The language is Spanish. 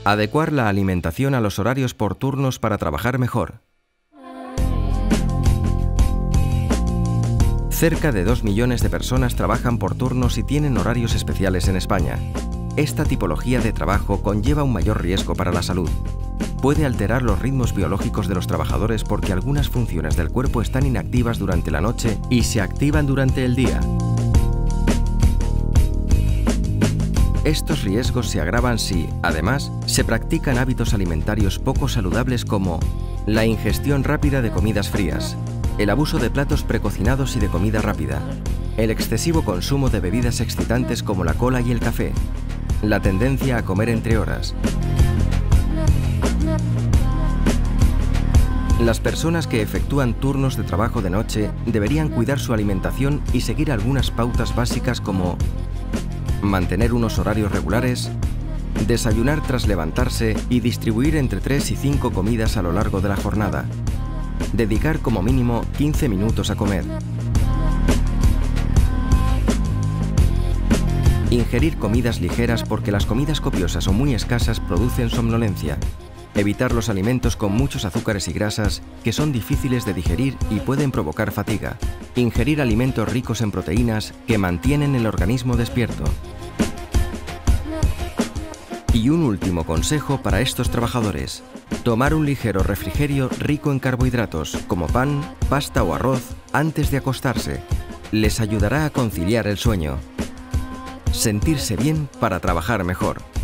Adecuar la alimentación a los horarios por turnos para trabajar mejor. Cerca de 2 millones de personas trabajan por turnos y tienen horarios especiales en España. Esta tipología de trabajo conlleva un mayor riesgo para la salud. Puede alterar los ritmos biológicos de los trabajadores porque algunas funciones del cuerpo están inactivas durante la noche y se activan durante el día. Estos riesgos se agravan si, además, se practican hábitos alimentarios poco saludables como la ingestión rápida de comidas frías, el abuso de platos precocinados y de comida rápida, el excesivo consumo de bebidas excitantes como la cola y el café, la tendencia a comer entre horas. Las personas que efectúan turnos de trabajo de noche deberían cuidar su alimentación y seguir algunas pautas básicas como mantener unos horarios regulares, desayunar tras levantarse y distribuir entre 3 y 5 comidas a lo largo de la jornada. Dedicar como mínimo 15 minutos a comer. Ingerir comidas ligeras porque las comidas copiosas o muy escasas producen somnolencia. Evitar los alimentos con muchos azúcares y grasas que son difíciles de digerir y pueden provocar fatiga. Ingerir alimentos ricos en proteínas que mantienen el organismo despierto. Y un último consejo para estos trabajadores: tomar un ligero refrigerio rico en carbohidratos, como pan, pasta o arroz, antes de acostarse. Les ayudará a conciliar el sueño. Sentirse bien para trabajar mejor.